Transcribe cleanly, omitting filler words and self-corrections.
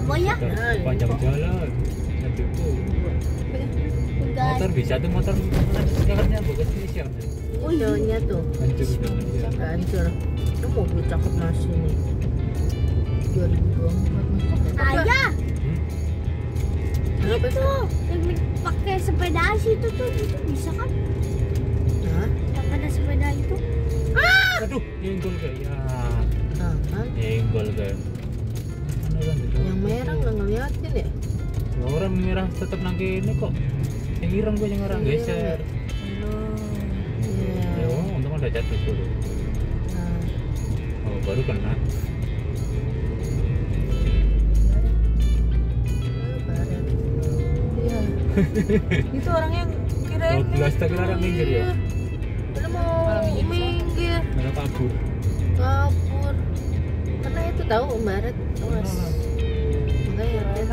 coba ya. Panjang jalan. Aduh. Motor bisa tuh motor sekarangnya bagus sih. Oh iya tuh. Hancur dong. Hancur. Itu mobil cakep masih nih. 2024 masih. Ayah. Itu yang pakai sepeda itu tuh itu bisa kan? Hah? Yang ada sepeda itu. Aduh, nyenggol kayak ya. Kan? Nyenggol kayak. Mana kan itu? Yang merah nggak ngeliatin ya? Ya, orang merah tetap nang kene kok. Yang ireng gue yang orang geser. Iya. Ya, untung ada jatuh dulu. Nah, Oh, baru kena. baret. Iya. Itu orangnya kirain. 12 tak kira orang minggir ya. Udah mau minggir. Mana kabur. Kabur. Karena itu tahu baret. Awas. Makanya